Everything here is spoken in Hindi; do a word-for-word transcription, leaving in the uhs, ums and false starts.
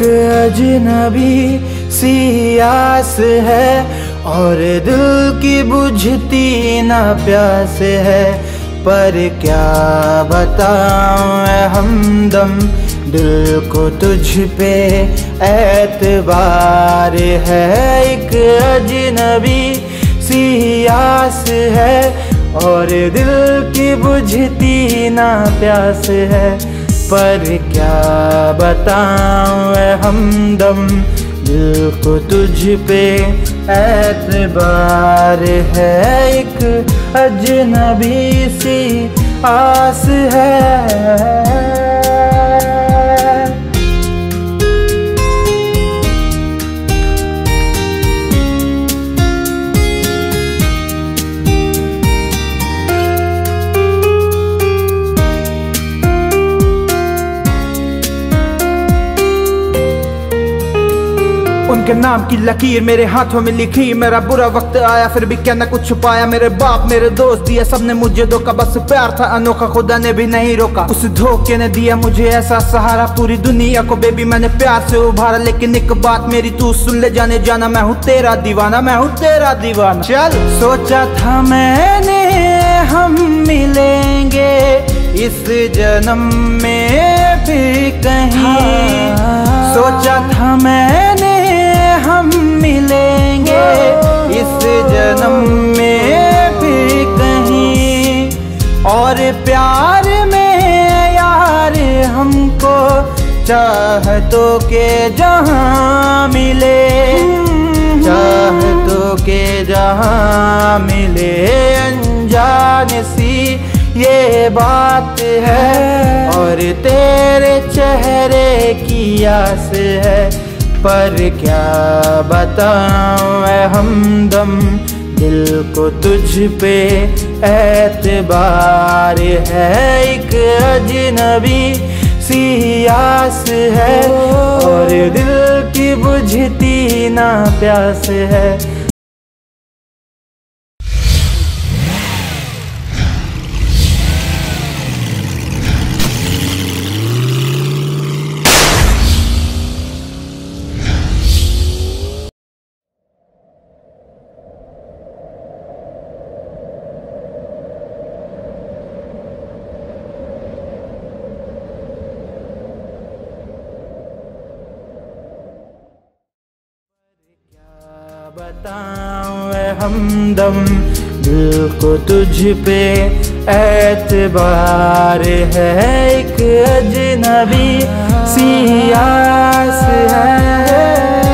अजनबी सी आस है और दिल की बुझती ना प्यास है, पर क्या बताऊं ऐ हमदम, दिल को तुझ पे एतबार है। एक अजनबी सी आस है और दिल की बुझती ना प्यास है, पर क्या बताऊं ऐ हमदम, दिल को तुझ पे एतबार है। एक अजनबी सी आस है। उनके नाम की लकीर मेरे हाथों में लिखी, मेरा बुरा वक्त आया फिर भी क्या न कुछ छुपाया। मेरे बाप मेरे दोस्त दिया सबने मुझे धोखा, बस प्यार था अनोखा खुदा ने भी नहीं रोका। उस धोखे ने दिया मुझे ऐसा सहारा, पूरी दुनिया को बेबी मैंने प्यार से उभारा। लेकिन एक बात मेरी तू सुन ले जाने जाना, मैं हूँ तेरा दीवाना, मैं हूँ तेरा दीवाना। चल सोचा था मैंने हम मिलेंगे इस जन्म में भी कहीं, सोचा था मैंने हम मिलेंगे इस जन्म में भी कहीं, और प्यार में यार हमको चाहतों के जहां मिले, चाहतों के जहां मिले। अनजान सी ये बात है और तेरे चेहरे की आस है, पर क्या बताऊं ऐ हमदम, दिल को तुझ पे एतबार है। एक अजनबी सी आस है और दिल की बुझती ना प्यास है। बताऊं ऐ हमदम, दिल को तुझ पे एतबार है। एक अजनबी सी आस है।